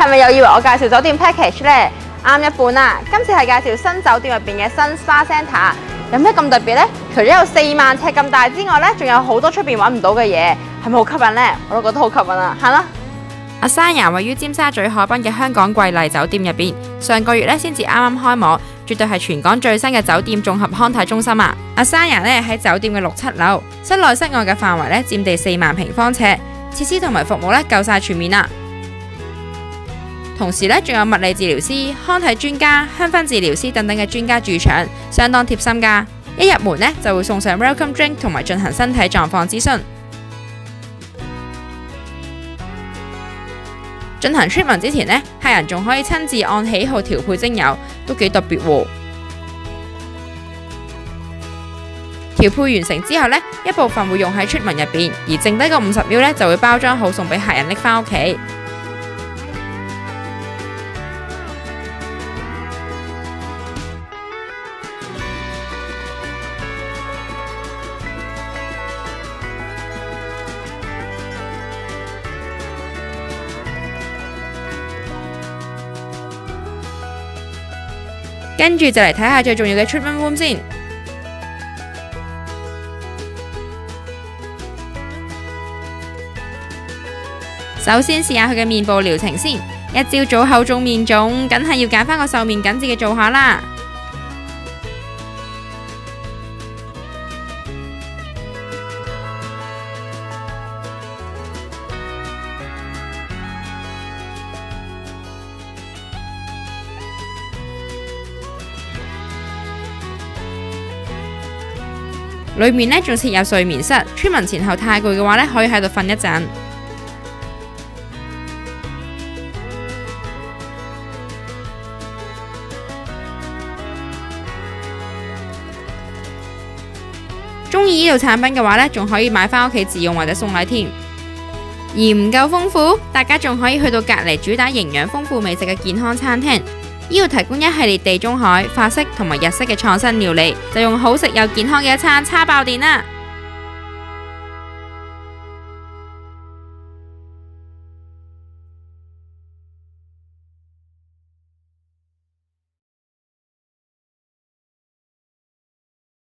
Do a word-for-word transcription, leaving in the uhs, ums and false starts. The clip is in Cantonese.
係咪又以為我介紹酒店 package 呢？啱一半啦！今次係介紹新酒店入邊嘅新 Spa Centre， 有咩咁特別呢？除咗有四萬尺咁大之外呢，仲有好多出邊揾唔到嘅嘢，係咪好吸引呢？我都覺得好吸引啊！行啦！ 阿山牙位於尖沙咀海濱嘅香港瑰麗酒店入邊，上個月咧先至啱啱開幕，絕對係全港最新嘅酒店綜合康體中心啊！阿山牙咧喺酒店嘅六七樓，室內室外嘅範圍咧佔地四萬平方尺，設施同埋服務咧夠晒全面啦。同時咧仲有物理治療師、康體專家、香薰治療師等等嘅專家駐場，相當貼心㗎。一入門咧就會送上 welcome drink 同埋進行身體狀況諮詢。進行 treatment 之前呢，客人仲可以親自按喜好調配精油，都幾特別喎。調配完成之後呢，一部分會用喺 treatment 入邊，而剩低個五十秒呢就會包裝好送俾客人拎返屋企。跟住就嚟睇下最重要嘅 treatment room 先。首先試下佢嘅面部療程先。一朝早口腫面腫，梗係要揀翻個瘦面緊緻嘅做下啦。裏面呢仲設有睡眠室，treatment前後太攰嘅話呢，可以喺度瞓一陣。中意呢度產品嘅話呢，仲可以買返屋企自用或者送禮添。而唔夠豐富，大家仲可以去到隔離主打營養豐富美食嘅健康餐廳。呢度提供一系列地中海、法式同埋日式嘅創新料理，就用好食又健康嘅一餐，叉爆電啦！